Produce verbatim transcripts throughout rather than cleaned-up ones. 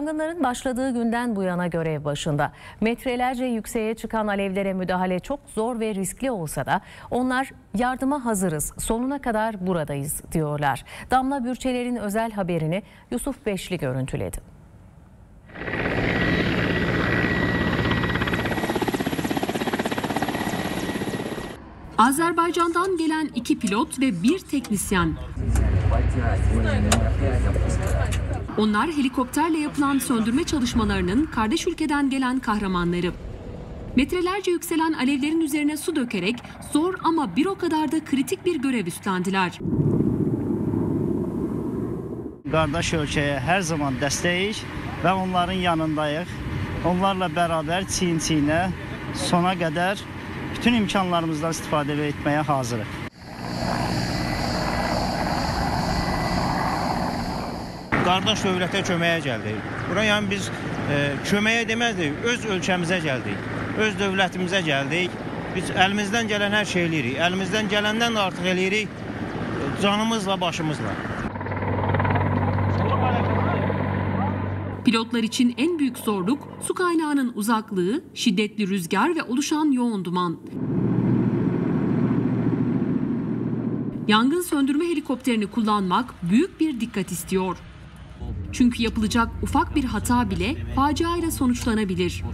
Yangınların başladığı günden bu yana görev başında. Metrelerce yükseğe çıkan alevlere müdahale çok zor ve riskli olsa da onlar yardıma hazırız, sonuna kadar buradayız diyorlar. Damla Bürçeler'in özel haberini Yusuf Beşli görüntüledi. Azerbaycan'dan gelen iki pilot ve bir teknisyen. Onlar helikopterle yapılan söndürme çalışmalarının kardeş ülkeden gelen kahramanları. Metrelerce yükselen alevlerin üzerine su dökerek zor ama bir o kadar da kritik bir görev üstlendiler. Kardeş ülkeye her zaman desteğiz ve onların yanındayız. Onlarla beraber çiğn çiğne sona kadar bütün imkanlarımızdan istifade etmeye hazırız. Qardaş dövlətə köməyə gəldik. Bura yəni biz e, köməyə deməzdik, öz ölkəmizə gəldik. Öz dövlətimizə gəldik. Biz əlimizdən gələn hər şey eləyirik. Əlimizdən gələndən də artıq eləyirik canımızla, başımızla. Pilotlar için en büyük zorluk su kaynağının uzaklığı, şiddetli rüzgar ve oluşan yoğun duman. Yangın söndürme helikopterini kullanmak büyük bir dikkat istiyor. Çünkü yapılacak ufak bir hata bile faciayla sonuçlanabilir.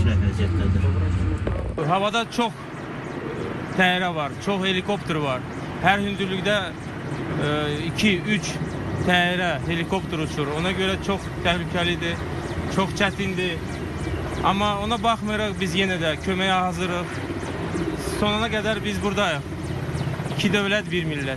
Havada çok təyyarə var, çok helikopter var. Her hündürlükte iki üç təyyarə, helikopter uçur. Ona göre çok tehlikelidir, çok çətindir. Ama ona baxmayaraq biz yine de köməyə hazırıq. Sonuna kadar biz buradayıq. İki devlet, bir millet.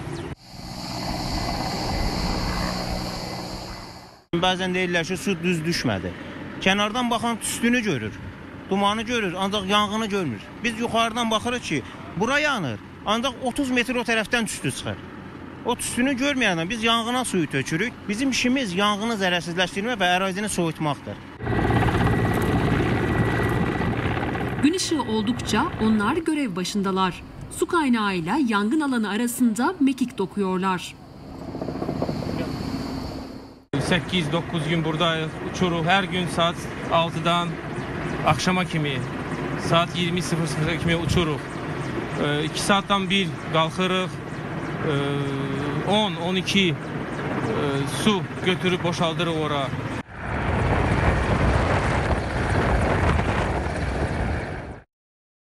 Bəzən deyirlər ki, su düz düşmədi. Kənardan baxan tüstünü görür, dumanı görür, ancaq yanğını görmür. Biz yuxarıdan baxırıq ki, bura yanır, ancaq otuz metr o tərəfdən tüstü çıxır. O tüstünü görməyəndən biz yanğına suyu tökürük. Bizim işimiz yanğını zərərsizləşdirmə və ərazini soyutmaqdır. Gün ışığı oldukça onlar görev başındalar. Su kaynağıyla yangın alanı arasında mekik dokuyorlar. sekiz dokuz gün buradayız, uçuruq. Her gün saat altıdan akşama kimi, saat iyirmi sıfır sıfıra kimi uçuruq. iki saatdan bir qalxırıq, on on iki su götürüb boşaldırıq ora.